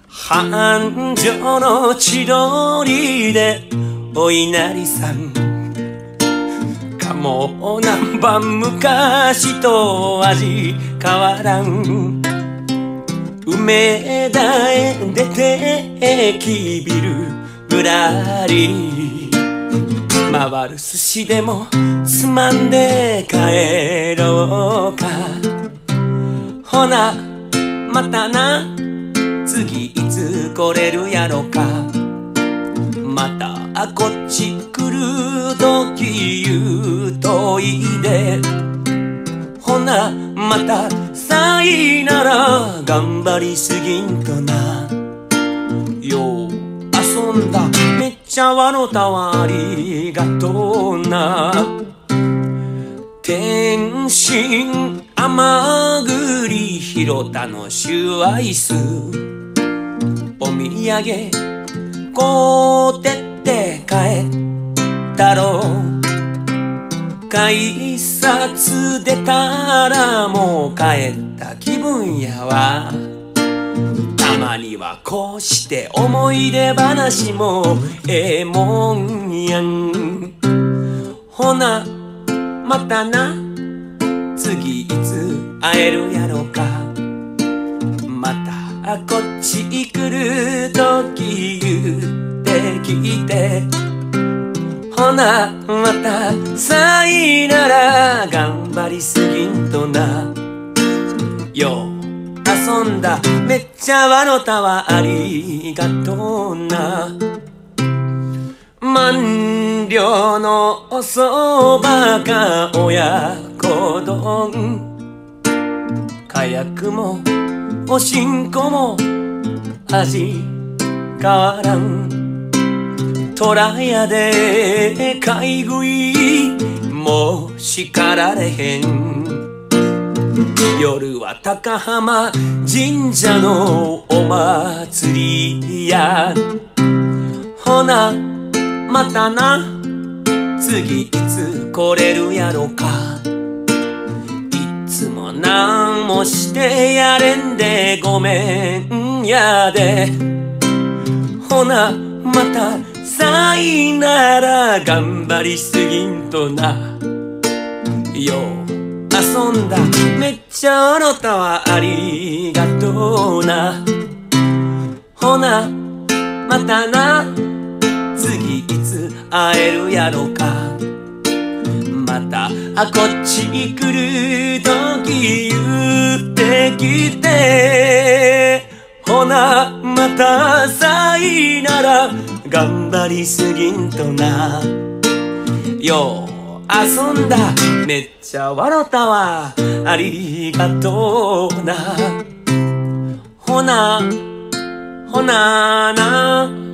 繁盛の千鳥でお稲荷さん、かも何番昔と味変わらん。梅田へ出て駅ビルぶらり、回る寿司でもつまんで帰ろうか。ほなまたな、次いつ来れるやろか。またこっち来るとき言うといで。ほなまたさいなら、頑張りすぎんとな。よう遊んだ、めっちゃ笑ったわ、ありがとうな。天津甘栗広田のシュアイス、お土産こうてって帰ったろう。改札出たらもう帰った気分やわ。たまにはこうして思い出話もええもんやん。ほなまたな、次いつ会えるやろか。またこっち来るとき言ってきて。ほなまたさいなら、頑張りすぎんとな。よう遊んだ、めっちゃ笑ったわ、ありがとうな。万両のおそばか親子丼、かやくもおしんこも味変わらん。虎屋で買い食いも叱られへん。夜は高浜神社のお祭りや。ほなまたな、次いつ来れるやろか。いつもなんもしてやれんでごめんやで。ほなまたさいなら、頑張りすぎんとな。よう遊んだ、めっちゃ笑ったわ、ありがとうな。ほなまたな、次いつ会えるやろか。またこっち来るとき言ってきて。ほなまたさいなら、頑張りすぎんとな。よう遊んだ、めっちゃ笑ったわ、ありがとうな。ほなな